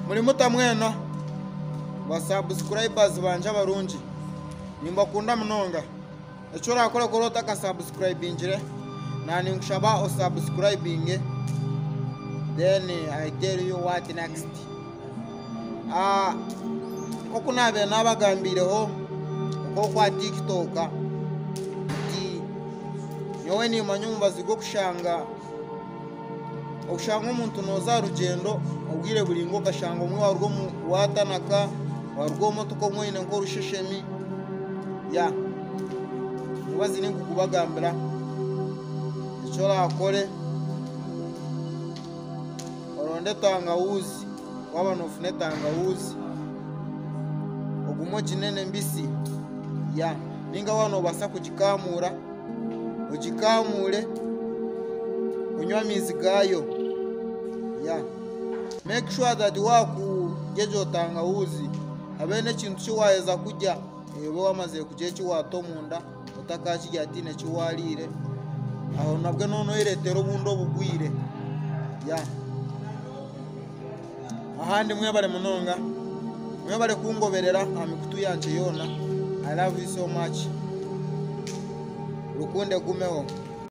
muri mutamwena ba subscribers banje abarungi nimba kunda mnonga echo rakora korota ka subscribingire nani ngushaba o subscribing then I tell you what next. Okuna be nabagambireho uko kwa TikTok yowe ni manyumba zigo kushanga umuntu noza rugendo ubwire buri ngo gashanga umwe warwo watanaka warwo motuko mwine ngo rusheshemi ya mubazi ni kukubagambira icyo rakore oronde tangawuzi wabano ufune tangawuzi ogumo kinene mbisi ya ninga wano basa kugikamura ugikamure unywa mizi gayo ya make sure that waku gejo tangawuzi abene kintu kiwayeza kujya ebo wamaze kujye kiwato munda utakakijya atine kiwalire aho nabwe nono iretero bundo bugwire ya ahandi mwe bare munonga mwe bare kungoberera amikutu yanje yona. I love you so much. Rukunde gumeho.